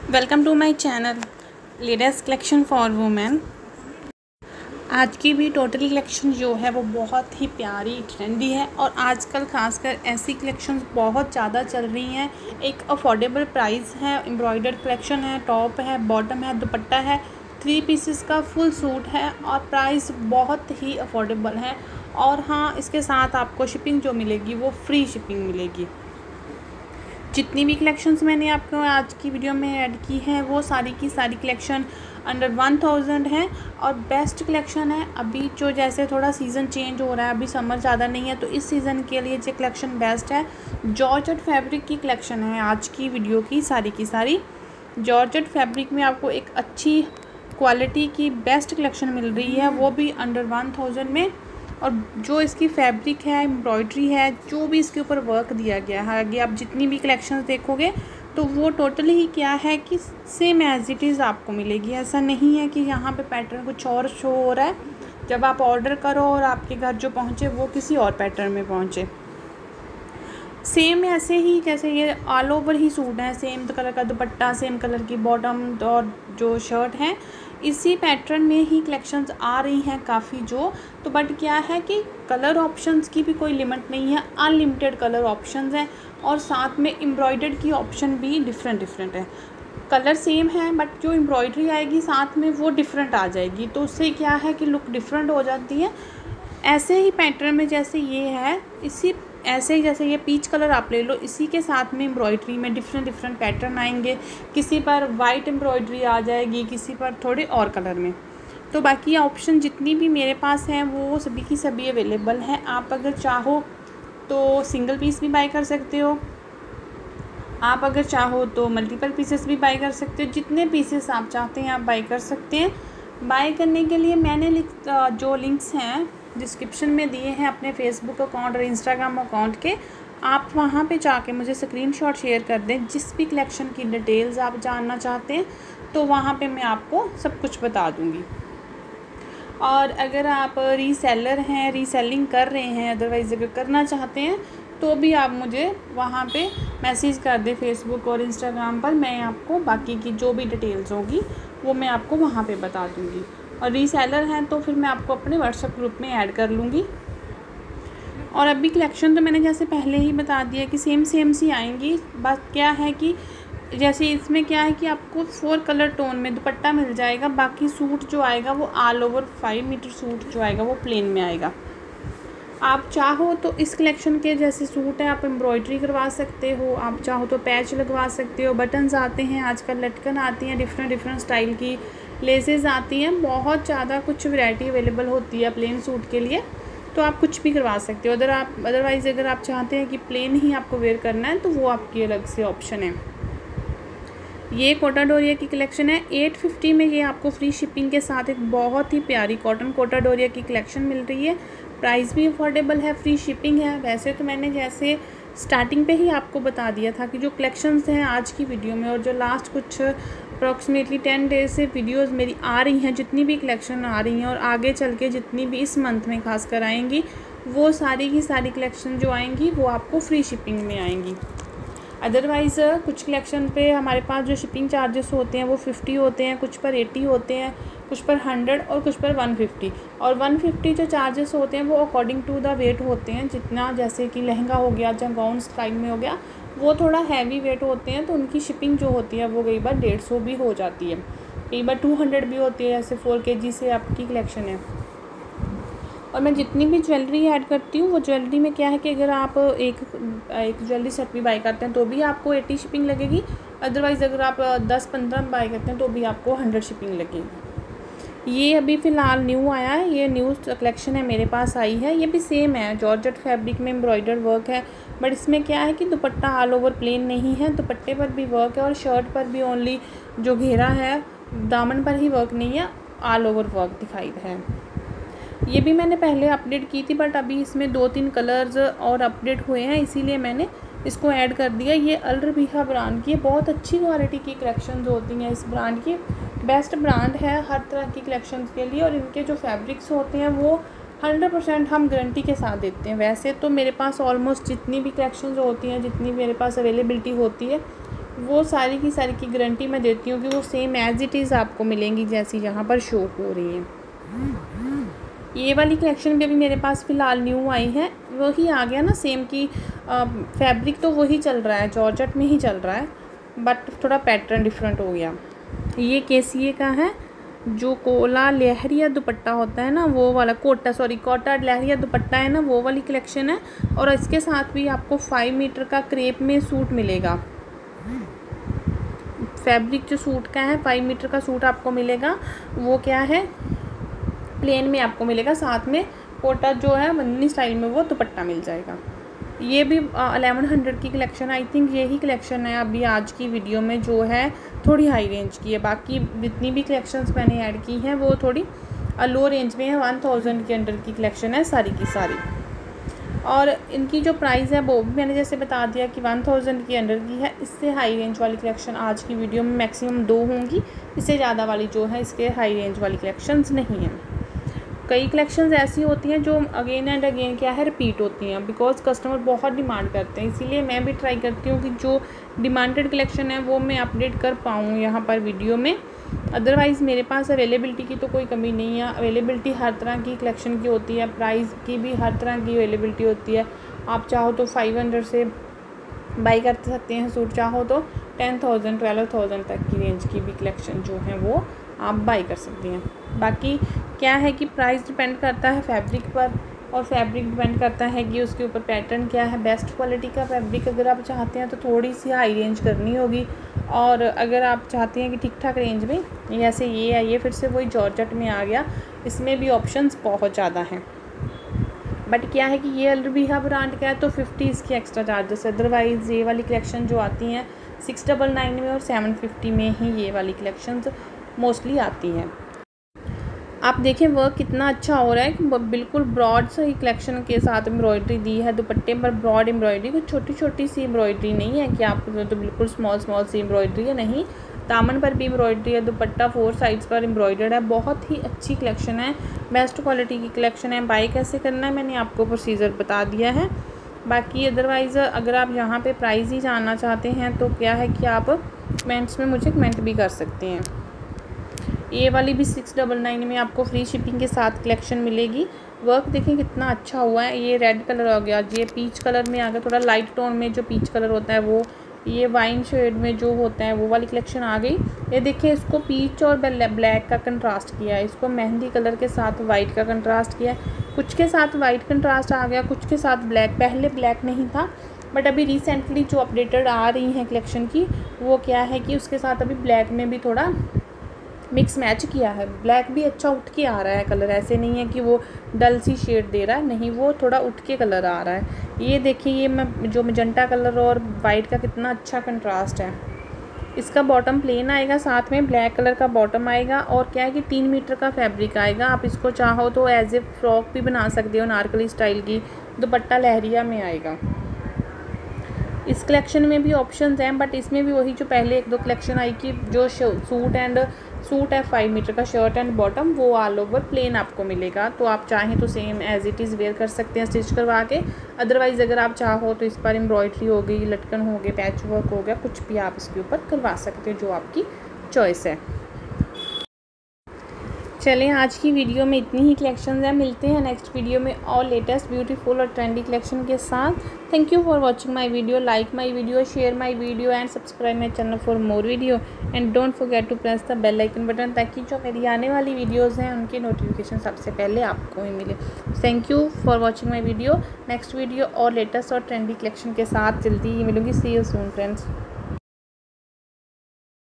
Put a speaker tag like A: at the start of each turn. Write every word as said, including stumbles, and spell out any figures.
A: Welcome to my channel latest collection for women. आज की भी टोटल कलेक्शन जो है वो बहुत ही प्यारी ट्रेंडी है और आजकल खासकर ऐसी कलेक्शंस बहुत ज़्यादा चल रही हैं। एक अफोर्डेबल प्राइस है, एम्ब्रॉयडर्ड कलेक्शन है, टॉप है, बॉटम है, दुपट्टा है, थ्री पीसेस का फुल सूट है और प्राइस बहुत ही अफोर्डेबल है। और हाँ, इसके साथ आपको शिपिंग जो मिलेगी वो फ्री शिपिंग मिलेगी। जितनी भी कलेक्शंस मैंने आपको आज की वीडियो में ऐड की हैं वो सारी की सारी कलेक्शन अंडर वन थाउजेंड है और बेस्ट कलेक्शन है। अभी जो जैसे थोड़ा सीज़न चेंज हो रहा है, अभी समर ज़्यादा नहीं है, तो इस सीज़न के लिए जो कलेक्शन बेस्ट है जॉर्जेट फैब्रिक की कलेक्शन है। आज की वीडियो की सारी की सारी जॉर्जेट फैब्रिक में आपको एक अच्छी क्वालिटी की बेस्ट कलेक्शन मिल रही है, वो भी अंडर वन थाउजेंड में। और जो इसकी फैब्रिक है, एम्ब्रॉयडरी है, जो भी इसके ऊपर वर्क दिया गया है, आगे आप जितनी भी कलेक्शंस देखोगे तो वो टोटली ही क्या है कि सेम एज इट इज़ आपको मिलेगी। ऐसा नहीं है कि यहाँ पे पैटर्न कुछ और शो हो रहा है, जब आप ऑर्डर करो और आपके घर जो पहुँचे वो किसी और पैटर्न में पहुँचे। सेम ऐसे ही जैसे ये ऑल ओवर ही सूट है, सेम कलर का दुपट्टा, सेम कलर की बॉटम और जो शर्ट है, इसी पैटर्न में ही कलेक्शंस आ रही हैं काफ़ी जो। तो बट क्या है कि कलर ऑप्शंस की भी कोई लिमिट नहीं है, अनलिमिटेड कलर ऑप्शंस हैं और साथ में एम्ब्रॉयडर्ड की ऑप्शन भी डिफरेंट डिफरेंट है। कलर सेम है बट जो एम्ब्रॉयडरी आएगी साथ में वो डिफरेंट आ जाएगी, तो उससे क्या है कि लुक डिफरेंट हो जाती है। ऐसे ही पैटर्न में जैसे ये है, इसी ऐसे ही जैसे ये पीच कलर आप ले लो, इसी के साथ में एम्ब्रॉयडरी में डिफरेंट डिफरेंट पैटर्न आएंगे। किसी पर वाइट एम्ब्रॉयडरी आ जाएगी, किसी पर थोड़े और कलर में। तो बाकी ऑप्शन जितनी भी मेरे पास हैं वो सभी की सभी अवेलेबल हैं। आप अगर चाहो तो सिंगल पीस भी बाय कर सकते हो, आप अगर चाहो तो मल्टीपल पीसेस भी बाय कर सकते हो। जितने पीसेस आप चाहते हैं आप बाय कर सकते हैं। बाय करने के लिए मैंने जो लिंक्स हैं डिस्क्रिप्शन में दिए हैं अपने फेसबुक अकाउंट और इंस्टाग्राम अकाउंट के, आप वहां पे जाके मुझे स्क्रीनशॉट शेयर कर दें। जिस भी कलेक्शन की डिटेल्स आप जानना चाहते हैं तो वहां पे मैं आपको सब कुछ बता दूंगी। और अगर आप रीसेलर हैं, रीसेलिंग कर रहे हैं, अदरवाइज़ अगर करना चाहते हैं तो भी आप मुझे वहाँ पे मैसेज कर दें फेसबुक और इंस्टाग्राम पर। मैं आपको बाकी की जो भी डिटेल्स होगी वो मैं आपको वहाँ पे बता दूँगी। और रीसेलर हैं तो फिर मैं आपको अपने व्हाट्सएप ग्रुप में ऐड कर लूँगी। और अभी कलेक्शन तो मैंने जैसे पहले ही बता दिया कि सेम सेम सी आएंगी। बस क्या है कि जैसे इसमें क्या है कि आपको फोर कलर टोन में दुपट्टा मिल जाएगा, बाकी सूट जो आएगा वो all over five metre suit जो आएगा वो प्लेन में आएगा। आप चाहो तो इस कलेक्शन के जैसे सूट है आप एम्ब्रॉयडरी करवा सकते हो, आप चाहो तो पैच लगवा सकते हो, बटन्स आते हैं आजकल, लटकन आती हैं, डिफरेंट डिफरेंट स्टाइल की लेसेस आती हैं, बहुत ज़्यादा कुछ वैरायटी अवेलेबल होती है प्लेन सूट के लिए। तो आप कुछ भी करवा सकते हो। अगर आप अदरवाइज़ अगर आप चाहते हैं कि प्लेन ही आपको वेयर करना है तो वो आपकी अलग से ऑप्शन है। ये कोटा डोरिया की कलेक्शन है, एट फिफ्टी में ये आपको फ्री शिपिंग के साथ एक बहुत ही प्यारी कॉटन कोटा डोरिया की कलेक्शन मिल रही है। प्राइस भी अफोर्डेबल है, फ्री शिपिंग है। वैसे तो मैंने जैसे स्टार्टिंग पे ही आपको बता दिया था कि जो कलेक्शंस हैं आज की वीडियो में और जो लास्ट कुछ अप्रॉक्सीमेटली टेन डेज से वीडियोस मेरी आ रही हैं, जितनी भी कलेक्शन आ रही हैं और आगे चल के जितनी भी इस मंथ में खास कर आएंगी, वो सारी की सारी कलेक्शन जो आएंगी वो आपको फ्री शिपिंग में आएंगी। अदरवाइज़ कुछ कलेक्शन पे हमारे पास जो शिपिंग चार्जेस होते हैं वो फिफ्टी होते हैं, कुछ पर एटी होते हैं, कुछ पर हंड्रेड और कुछ पर वन फिफ्टी। और वन फिफ्टी जो चार्जेस होते हैं वो अकॉर्डिंग टू द वेट होते हैं। जितना जैसे कि लहंगा हो गया या गाउन स्टाइल में हो गया वो थोड़ा हैवी वेट होते हैं तो उनकी शिपिंग जो होती है वो कई बार डेढ़ सौ भी हो जाती है, कई बार टू हंड्रेड भी होती है। जैसे फोर के जी से आपकी कलेक्शन है। और मैं जितनी भी ज्वेलरी ऐड करती हूँ वो ज्वेलरी में क्या है कि अगर आप एक एक ज्वेलरी सेट भी बाय करते हैं तो भी आपको एटी शिपिंग लगेगी। अदरवाइज़ अगर आप दस पंद्रह बाय करते हैं तो भी आपको हंड्रेड शिपिंग लगेगी। ये अभी फ़िलहाल न्यू आया है, ये न्यू कलेक्शन है मेरे पास आई है। ये भी सेम है, जॉर्जेट फैब्रिक में एम्ब्रॉयडर वर्क है, बट इसमें क्या है कि दुपट्टा ऑल ओवर प्लेन नहीं है, दुपट्टे पर भी वर्क है और शर्ट पर भी ओनली जो घेरा है दामन पर ही वर्क नहीं है, ऑल ओवर वर्क दिखाई है। ये भी मैंने पहले अपडेट की थी बट अभी इसमें दो तीन कलर्स और अपडेट हुए हैं, इसीलिए मैंने इसको ऐड कर दिया। ये अल रबीहा ब्रांड की है, बहुत अच्छी क्वालिटी की कलेक्शंस होती हैं इस ब्रांड की, बेस्ट ब्रांड है हर तरह की कलेक्शंस के लिए। और इनके जो फैब्रिक्स होते हैं वो हंड्रेड परसेंट हम गारंटी के साथ देते हैं। वैसे तो मेरे पास ऑलमोस्ट जितनी भी कलेक्शंस होती हैं, जितनी मेरे पास अवेलेबिलिटी होती है वो सारी की सारी की गारंटी मैं देती हूँ कि वो सेम एज़ इट इज़ आपको मिलेंगी जैसी यहाँ पर शो हो रही है। ये वाली कलेक्शन भी अभी मेरे पास फ़िलहाल न्यू आई है, वही आ गया ना सेम की फैब्रिक तो वही चल रहा है, जॉर्जेट में ही चल रहा है, बट थोड़ा पैटर्न डिफरेंट हो गया। ये केसिए का है, जो कोला लहरिया दुपट्टा होता है ना वो वाला, कोटा सॉरी कोटा लहरिया दुपट्टा है ना वो वाली कलेक्शन है। और इसके साथ भी आपको फाइव मीटर का क्रेप में सूट मिलेगा। फैब्रिक जो सूट का है फाइव मीटर का सूट आपको मिलेगा। वो क्या है, प्लेन में आपको मिलेगा, साथ में कोटा जो है बंदनी स्टाइल में वो दुपट्टा मिल जाएगा। ये भी अलेवन हंड्रेड की कलेक्शन, आई थिंक यही कलेक्शन है अभी आज की वीडियो में जो है थोड़ी हाई रेंज की है। बाकी जितनी भी कलेक्शंस मैंने ऐड की हैं वो थोड़ी लो रेंज में है, वन थाउजेंड के अंडर की कलेक्शन है सारी की सारी। और इनकी जो प्राइस है वो भी मैंने जैसे बता दिया कि वन थाउजेंड के अंडर की है। इससे हाई रेंज वाली कलेक्शन आज की वीडियो में मैक्सिमम दो होंगी, इससे ज़्यादा वाली जो है इसके हाई रेंज वाली कलेक्शंस नहीं हैं। कई कलेक्शंस ऐसी होती हैं जो अगेन एंड अगेन क्या है रिपीट होती हैं, बिकॉज कस्टमर बहुत डिमांड करते हैं, इसीलिए मैं भी ट्राई करती हूँ कि जो डिमांडेड कलेक्शन है वो मैं अपडेट कर पाऊँ यहाँ पर वीडियो में। अदरवाइज़ मेरे पास अवेलेबिलिटी की तो कोई कमी नहीं है, अवेलेबिलिटी हर तरह की कलेक्शन की होती है, प्राइस की भी हर तरह की अवेलेबिलिटी होती है। आप चाहो तो फाइव हंड्रेड से बाई कर सकते हैं सूट, चाहो तो टेन थाउजेंड ट्वेल्व थाउजेंड तक की रेंज की भी कलेक्शन जो है वो आप बाई कर सकती हैं। बाकी क्या है कि प्राइस डिपेंड करता है फैब्रिक पर, और फैब्रिक डिपेंड करता है कि उसके ऊपर पैटर्न क्या है। बेस्ट क्वालिटी का फैब्रिक अगर आप चाहते हैं तो थोड़ी सी हाई रेंज करनी होगी, और अगर आप चाहते हैं कि ठीक ठाक रेंज में, जैसे ये है, ये फिर से वही जॉर्जेट में आ गया, इसमें भी ऑप्शंस बहुत ज़्यादा हैं। बट क्या है कि ये अलरबिहा ब्रांड का है तो फिफ्टी इसके एक्स्ट्रा चार्जेस। अदरवाइज़ ये वाली कलेक्शन जो आती हैं सिक्स डबल नाइन में और सेवन फिफ्टी में ही ये वाली कलेक्शंस मोस्टली आती हैं। आप देखें वर्क कितना अच्छा हो रहा है, बिल्कुल ब्रॉड सी कलेक्शन के साथ एम्ब्रॉयडरी दी है, दुपट्टे पर ब्रॉड एम्ब्रॉयडरी, कुछ छोटी छोटी सी एम्ब्रॉयडरी नहीं है कि आपको तो बिल्कुल स्मॉल स्मॉल सी एम्ब्रॉयडरी है, नहीं, दामन पर भी एम्ब्रॉयडरी है, दुपट्टा फोर साइड्स पर एम्ब्रॉयडर्ड है। बहुत ही अच्छी कलेक्शन है, बेस्ट क्वालिटी की कलेक्शन है। बाई कैसे करना है मैंने आपको प्रोसीजर बता दिया है। बाकी अदरवाइज़ अगर आप यहाँ पे प्राइस ही जानना चाहते हैं तो क्या है कि आप कमेंट्स में मुझे कमेंट भी कर सकते हैं। ये वाली भी सिक्स डबल नाइन में आपको फ्री शिपिंग के साथ कलेक्शन मिलेगी। वर्क देखें कितना अच्छा हुआ है। ये रेड कलर हो गया, ये पीच कलर में आ गया, थोड़ा लाइट टोन में जो पीच कलर होता है वो, ये वाइन शेड में जो होता है वो वाली कलेक्शन आ गई। ये देखिए इसको पीच और ब्लैक का कंट्रास्ट किया है, इसको मेहंदी कलर के साथ वाइट का कंट्रास्ट किया है, कुछ के साथ वाइट कंट्रास्ट आ गया, कुछ के साथ ब्लैक। पहले ब्लैक नहीं था बट अभी रिसेंटली जो अपडेटेड आ रही हैं कलेक्शन की वो क्या है कि उसके साथ अभी ब्लैक में भी थोड़ा मिक्स मैच किया है। ब्लैक भी अच्छा उठ के आ रहा है कलर, ऐसे नहीं है कि वो डल सी शेड दे रहा है, नहीं, वो थोड़ा उठ के कलर आ रहा है। ये देखिए ये मैं जो मजंटा कलर और वाइट का कितना अच्छा कंट्रास्ट है। इसका बॉटम प्लेन आएगा, साथ में ब्लैक कलर का बॉटम आएगा, और क्या है कि तीन मीटर का फैब्रिक आएगा। आप इसको चाहो तो एज ए फ्रॉक भी बना सकते हो, नारकली स्टाइल की। दुपट्टा लहरिया में आएगा। इस कलेक्शन में भी ऑप्शंस हैं, बट इसमें भी वही जो पहले एक दो कलेक्शन आई कि जो सूट एंड सूट है फाइव मीटर का, शर्ट एंड बॉटम, वो ऑल ओवर प्लेन आपको मिलेगा। तो आप चाहें तो same as it is wear कर सकते हैं स्टिच करवा के। अदरवाइज़ अगर आप चाहो तो इस पर एम्ब्रॉयडरी हो गई, लटकन हो गए, पैच वर्क हो गया, कुछ भी आप इसके ऊपर करवा सकते हो, जो आपकी चॉइस है। चलें आज की वीडियो में इतनी ही कलेक्शंस हैं, मिलते हैं नेक्स्ट वीडियो में और लेटेस्ट ब्यूटीफुल और ट्रेंडी कलेक्शन के साथ। Thank you for watching my video, like my video, share my video and subscribe my channel for more video and don't forget to press the bell icon button, ताकि जो मेरी आने वाली videos हैं उनकी notification सबसे पहले आपको ही मिले। Thank you for watching my video. Next video और लेटेस्ट और ट्रेंडी कलेक्शन के साथ जल्दी ही मिलूँगी। See you soon friends.